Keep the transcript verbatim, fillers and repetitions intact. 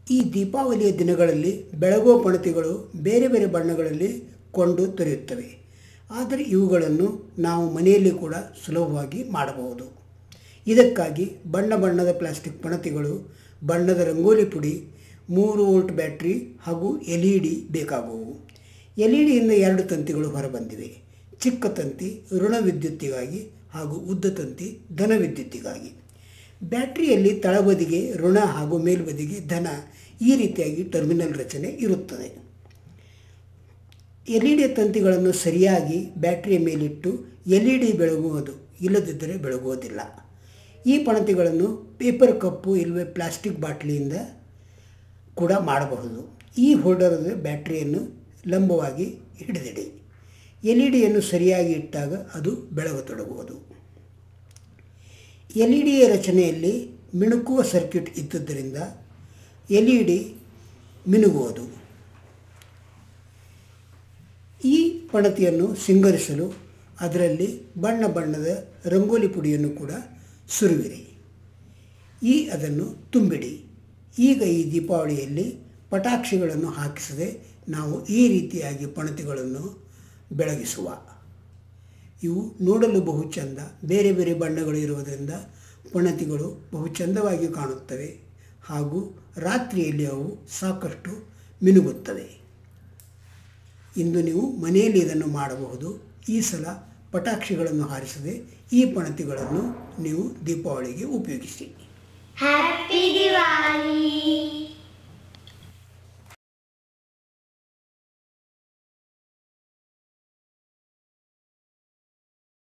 ಈ ದೀಪಾವಳಿಯ ದಿನಗಳಲ್ಲಿ ಬೆಳಗುವ ಪಣತಿಗಳು ಬೇರೆ ಬೇರೆ ಬಣ್ಣಗಳಲ್ಲಿ ಕೊಂಡು ದೊರೆಯುತ್ತವೆ. ಆದರೆ ಇವುಗಳನ್ನು ನಾವು ಮನೆಯಲ್ಲಿ ಕೂಡ ಸುಲಭವಾಗಿ ಮಾಡಬಹುದು. ಇದಕ್ಕಾಗಿ ಬಣ್ಣ ಬಣ್ಣದ ಪ್ಲಾಸ್ಟಿಕ್ ಪಣತಿಗಳು, ಬಣ್ಣದ ರಂಗೋಲಿ ಪುಡಿ, ಮೂರು ವೋಲ್ಟ್ ಬ್ಯಾಟ್ರಿ ಹಾಗೂ ಎಲ್ ಇ ಡಿ ಬೇಕಾಗುವು. ಎಲ್ ಇ ಡಿಯಿಂದ ಎರಡು ತಂತಿಗಳು ಹೊರಬಂದಿವೆ. ಚಿಕ್ಕ ತಂತಿ ಋಣ ವಿದ್ಯುತ್ತಿಗಾಗಿ ಹಾಗೂ ಉದ್ದ ತಂತಿ ಧನ ವಿದ್ಯುತ್ತಿಗಾಗಿ. ಬ್ಯಾಟ್ರಿಯಲ್ಲಿ ತಳಬದಿಗೆ ಋಣ ಹಾಗೂ ಮೇಲ್ಬದಿಗೆ ಧನ ಈ ರೀತಿಯಾಗಿ ಟರ್ಮಿನಲ್ ರಚನೆ ಇರುತ್ತದೆ. ಎಲ್ ಇ ಡಿ ತಂತಿಗಳನ್ನು ಸರಿಯಾಗಿ ಬ್ಯಾಟ್ರಿಯ ಮೇಲಿಟ್ಟು ಎಲ್ ಇ ಡಿ ಬೆಳಗುವುದು, ಇಲ್ಲದಿದ್ದರೆ ಬೆಳಗುವುದಿಲ್ಲ. ಈ ಪಣತಿಗಳನ್ನು ಪೇಪರ್ ಕಪ್ಪು ಇಲ್ಲವೇ ಪ್ಲಾಸ್ಟಿಕ್ ಬಾಟ್ಲಿಯಿಂದ ಕೂಡ ಮಾಡಬಹುದು. ಈ ಹೋಲ್ಡರದ ಬ್ಯಾಟ್ರಿಯನ್ನು ಲಂಬವಾಗಿ ಹಿಡಿದಿಡಿ. ಎಲ್ ಇ ಡಿಯನ್ನು ಸರಿಯಾಗಿ ಇಟ್ಟಾಗ ಅದು ಬೆಳಗತೊಡಗುವುದು. ಎಲ್ ಇ ಡಿಯ ರಚನೆಯಲ್ಲಿ ಮಿಣುಕುವ ಸರ್ಕ್ಯೂಟ್ ಇದ್ದುದರಿಂದ ಎಲ್ ಇ ಡಿ ಮಿನುಗುವುದು. ಈ ಪಣತಿಯನ್ನು ಸಿಂಗರಿಸಲು ಅದರಲ್ಲಿ ಬಣ್ಣ ಬಣ್ಣದ ರಂಗೋಲಿ ಪುಡಿಯನ್ನು ಕೂಡ ಸುರುವಿರಿ. ಈ ಅದನ್ನು ತುಂಬಿಡಿ. ಈಗ ಈ ದೀಪಾವಳಿಯಲ್ಲಿ ಪಟಾಕ್ಷಿಗಳನ್ನು ಹಾಕಿಸದೆ ನಾವು ಈ ರೀತಿಯಾಗಿ ಪಣತಿಗಳನ್ನು ಬೆಳಗಿಸುವ. ಇವು ನೋಡಲು ಬಹು ಚೆಂದ, ಬೇರೆ ಬೇರೆ ಬಣ್ಣಗಳು ಇರುವುದರಿಂದ ಪಣತಿಗಳು ಬಹು ಚೆಂದವಾಗಿ ಕಾಣುತ್ತವೆ ಹಾಗೂ ರಾತ್ರಿಯಲ್ಲಿ ಅವು ಸಾಕಷ್ಟು ಮಿನುಗುತ್ತವೆ. ಇಂದು ನೀವು ಮನೆಯಲ್ಲಿ ಇದನ್ನು ಮಾಡಬಹುದು. ಈ ಸಲ ಪಟಾಕ್ಷಿಗಳನ್ನು ಹಾರಿಸದೆ ಈ ಪಣತಿಗಳನ್ನು ನೀವು ದೀಪಾವಳಿಗೆ ಉಪಯೋಗಿಸಿ. ಹ್ಯಾಪಿ ದಿವಾಲಿ.